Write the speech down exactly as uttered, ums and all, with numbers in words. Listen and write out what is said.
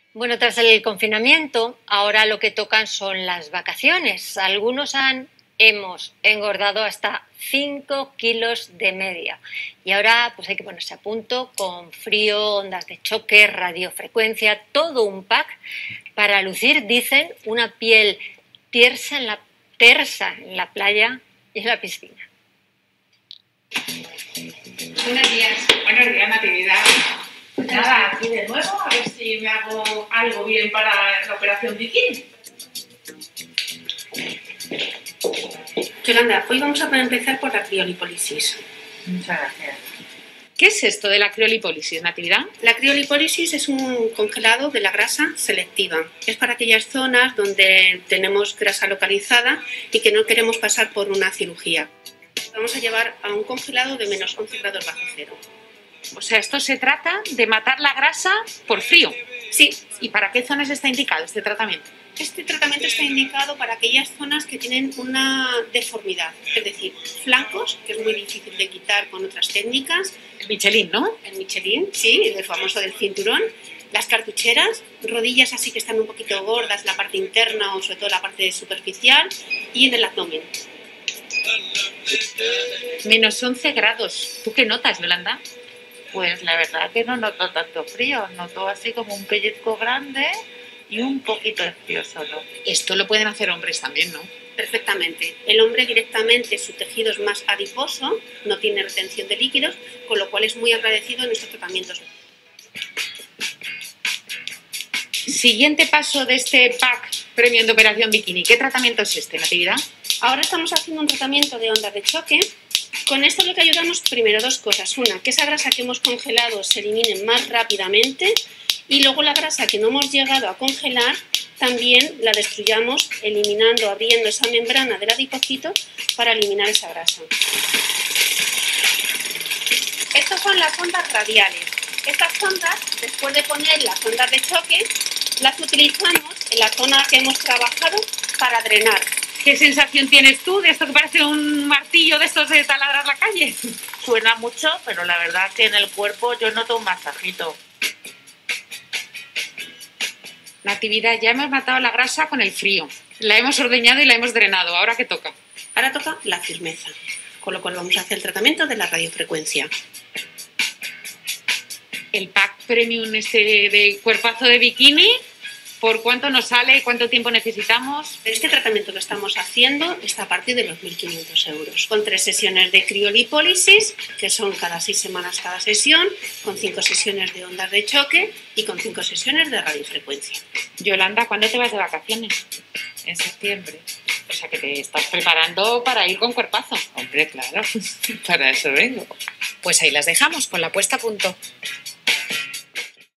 Bueno, tras el confinamiento, ahora lo que tocan son las vacaciones. Algunos han, hemos engordado hasta cinco kilos de media. Y ahora pues hay que ponerse a punto con frío, ondas de choque, radiofrecuencia, todo un pack para lucir, dicen, una piel tersa en la, tersa en la playa y en la piscina. Buenos días. Buenos días, Natividad. Pues nada, aquí de nuevo, a ver si me hago algo bien para la operación bikini. Yolanda, hoy vamos a empezar por la criolipólisis. Muchas gracias. ¿Qué es esto de la criolipólisis, Natividad? La criolipólisis es un congelado de la grasa selectiva. Es para aquellas zonas donde tenemos grasa localizada y que no queremos pasar por una cirugía. Vamos a llevar a un congelado de menos once grados bajo cero. O sea, esto se trata de matar la grasa por frío. Sí. ¿Y para qué zonas está indicado este tratamiento? Este tratamiento está indicado para aquellas zonas que tienen una deformidad, es decir, flancos, que es muy difícil de quitar con otras técnicas. El Michelin, ¿no? El Michelin, sí, el famoso del cinturón. Las cartucheras, rodillas así que están un poquito gordas, la parte interna o sobre todo la parte superficial, y en el abdomen. Menos once grados. ¿Tú qué notas, Yolanda? Pues la verdad que no noto tanto frío, noto así como un pellizco grande y un poquito de frío solo. Esto lo pueden hacer hombres también, ¿no? Perfectamente. El hombre directamente, su tejido es más adiposo, no tiene retención de líquidos, con lo cual es muy agradecido en estos tratamientos. Siguiente paso de este pack premium de operación bikini. ¿Qué tratamiento es este, Natividad? Ahora estamos haciendo un tratamiento de ondas de choque. Con esto lo que ayudamos, primero, dos cosas. Una, que esa grasa que hemos congelado se elimine más rápidamente y luego la grasa que no hemos llegado a congelar también la destruyamos eliminando, abriendo esa membrana del adipocito para eliminar esa grasa. Estas son las ondas radiales. Estas ondas, después de poner las ondas de choque, las utilizamos en la zona que hemos trabajado para drenar. ¿Qué sensación tienes tú de esto que parece un martillo de estos de taladrar la calle? Suena mucho, pero la verdad que en el cuerpo yo noto un masajito. Natividad, ya hemos matado la grasa con el frío. La hemos ordeñado y la hemos drenado. ¿Ahora qué toca? Ahora toca la firmeza, con lo cual vamos a hacer el tratamiento de la radiofrecuencia. El pack premium este de cuerpazo de bikini, ¿por cuánto nos sale? ¿Cuánto tiempo necesitamos? Este tratamiento que estamos haciendo está a partir de los mil quinientos euros, con tres sesiones de criolipólisis, que son cada seis semanas cada sesión, con cinco sesiones de ondas de choque y con cinco sesiones de radiofrecuencia. Yolanda, ¿cuándo te vas de vacaciones? En septiembre. O sea que te estás preparando para ir con cuerpazo. Hombre, claro, para eso vengo. Pues ahí las dejamos con la puesta a punto.